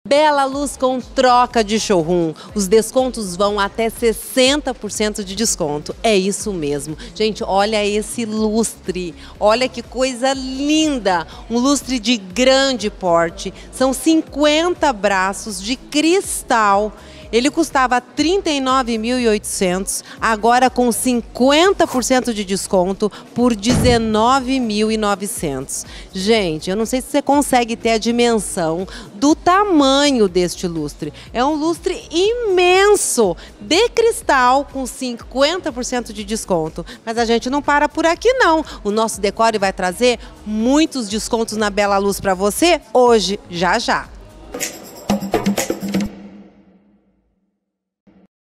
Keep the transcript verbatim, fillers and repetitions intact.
Bela Luz com troca de showroom. Os descontos vão até sessenta por cento de desconto. É isso mesmo. Gente, olha esse lustre. Olha que coisa linda. Um lustre de grande porte. São cinquenta braços de cristal. Ele custava trinta e nove mil e oitocentos reais, agora com cinquenta por cento de desconto por dezenove mil e novecentos reais. Gente, eu não sei se você consegue ter a dimensão do tamanho deste lustre. É um lustre imenso, de cristal, com cinquenta por cento de desconto. Mas a gente não para por aqui não. O nosso Decore vai trazer muitos descontos na Bela Luz para você hoje, já já.